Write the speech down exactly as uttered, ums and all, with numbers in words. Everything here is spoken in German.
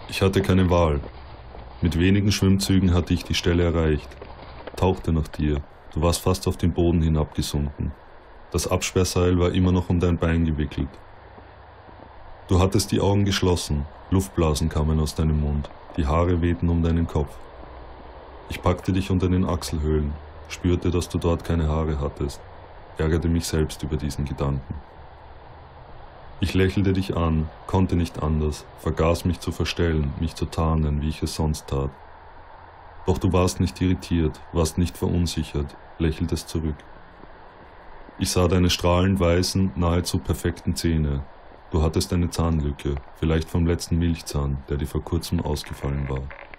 Ich hatte keine Wahl. Mit wenigen Schwimmzügen hatte ich die Stelle erreicht, tauchte nach dir. Du warst fast auf den Boden hinabgesunken. Das Absperrseil war immer noch um dein Bein gewickelt. Du hattest die Augen geschlossen, Luftblasen kamen aus deinem Mund, die Haare wehten um deinen Kopf. Ich packte dich unter den Achselhöhlen, spürte, dass du dort keine Haare hattest, ärgerte mich selbst über diesen Gedanken. Ich lächelte dich an, konnte nicht anders, vergaß mich zu verstellen, mich zu tarnen, wie ich es sonst tat. Doch du warst nicht irritiert, warst nicht verunsichert, lächeltest zurück. Ich sah deine strahlend weißen, nahezu perfekten Zähne. Du hattest eine Zahnlücke, vielleicht vom letzten Milchzahn, der dir vor kurzem ausgefallen war.